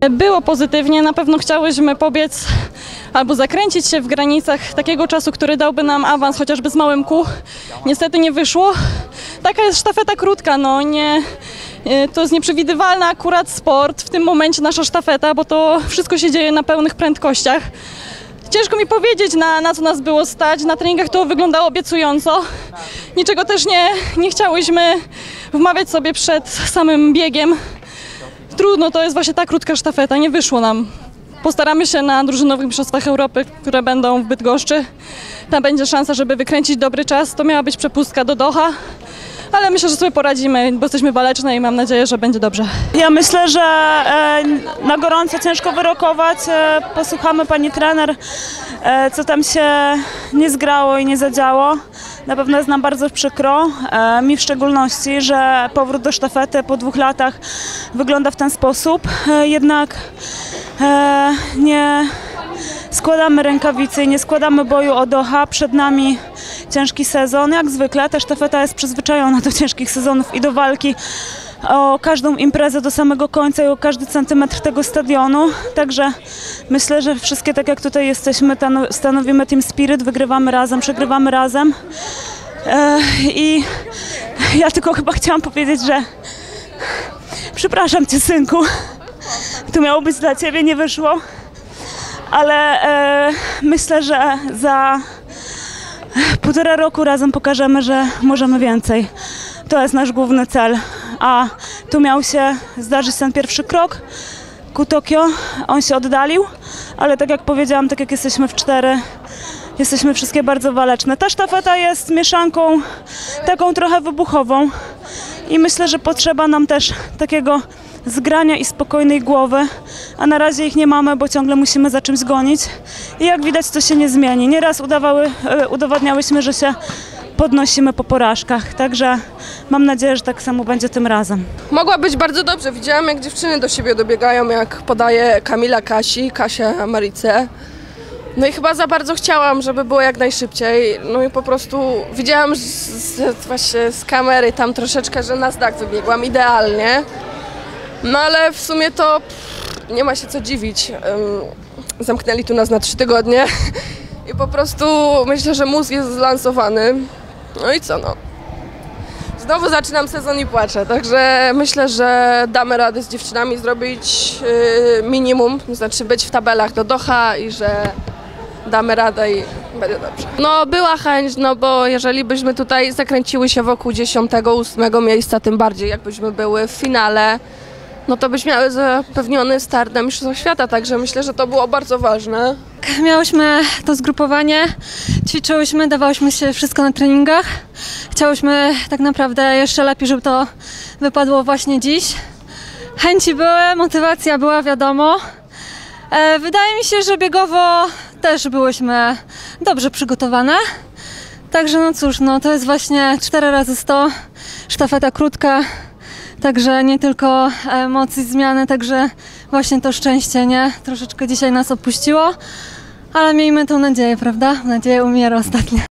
Było pozytywnie, na pewno chciałyśmy pobiec albo zakręcić się w granicach takiego czasu, który dałby nam awans chociażby z małym kół. Niestety nie wyszło. Taka jest sztafeta krótka, no nie, to jest nieprzewidywalny akurat sport, w tym momencie nasza sztafeta, bo to wszystko się dzieje na pełnych prędkościach. Ciężko mi powiedzieć, na co nas było stać. Na treningach to wyglądało obiecująco. Niczego też nie chciałyśmy wmawiać sobie przed samym biegiem. Trudno, to jest właśnie ta krótka sztafeta, nie wyszło nam. Postaramy się na drużynowych mistrzostwach Europy, które będą w Bydgoszczy. Tam będzie szansa, żeby wykręcić dobry czas. To miała być przepustka do Doha. Ale myślę, że sobie poradzimy, bo jesteśmy waleczne i mam nadzieję, że będzie dobrze. Ja myślę, że na gorąco ciężko wyrokować. Posłuchamy pani trener, co tam się nie zgrało i nie zadziało. Na pewno jest nam bardzo przykro, mi w szczególności, że powrót do sztafety po 2 latach wygląda w ten sposób. Jednak nie składamy rękawicy i nie składamy boju o Doha. Przed nami ciężki sezon. Jak zwykle ta sztafeta jest przyzwyczajona do ciężkich sezonów i do walki o każdą imprezę do samego końca i o każdy centymetr tego stadionu. Także myślę, że wszystkie, tak jak tutaj jesteśmy, stanowimy Team Spirit, wygrywamy razem, przegrywamy razem. I ja tylko chyba chciałam powiedzieć, że przepraszam cię, synku, to miało być dla ciebie, nie wyszło. Ale myślę, że za 1,5 roku razem pokażemy, że możemy więcej. To jest nasz główny cel. A tu miał się zdarzyć ten pierwszy krok ku Tokio. On się oddalił, ale tak jak powiedziałam, tak jak jesteśmy w 4, jesteśmy wszystkie bardzo waleczne. Ta sztafeta jest mieszanką taką trochę wybuchową i myślę, że potrzeba nam też takiego zgrania i spokojnej głowy, a na razie ich nie mamy, bo ciągle musimy za czymś gonić i jak widać to się nie zmieni. Nieraz udowadniałyśmy, że się podnosimy po porażkach, także mam nadzieję, że tak samo będzie tym razem. Mogła być bardzo dobrze, widziałam jak dziewczyny do siebie dobiegają, jak podaje Kamila Kasia Marice. No i chyba za bardzo chciałam, żeby było jak najszybciej, no i po prostu widziałam właśnie z kamery tam troszeczkę, że na znak wybiegłam idealnie. No ale w sumie to nie ma się co dziwić. Zamknęli tu nas na 3 tygodnie i po prostu myślę, że mózg jest zlansowany. No i co no. Znowu zaczynam sezon i płaczę, także myślę, że damy radę z dziewczynami zrobić minimum, to znaczy być w tabelach do Doha i że damy radę i będzie dobrze. No była chęć, no bo jeżeli byśmy tutaj zakręciły się wokół 10., 8. miejsca, tym bardziej jakbyśmy były w finale, no to byśmy miały zapewniony start na Mistrzostwach Świata, także myślę, że to było bardzo ważne. Miałyśmy to zgrupowanie, ćwiczyłyśmy, dawałyśmy się wszystko na treningach. Chciałyśmy tak naprawdę jeszcze lepiej, żeby to wypadło właśnie dziś. Chęci były, motywacja była, wiadomo. Wydaje mi się, że biegowo też byłyśmy dobrze przygotowane. Także no cóż, no to jest właśnie 4x100, sztafeta krótka. Także nie tylko emocje, zmiany, także właśnie to szczęście, nie? Troszeczkę dzisiaj nas opuściło, ale miejmy tą nadzieję, prawda? Nadzieja umiera ostatnio.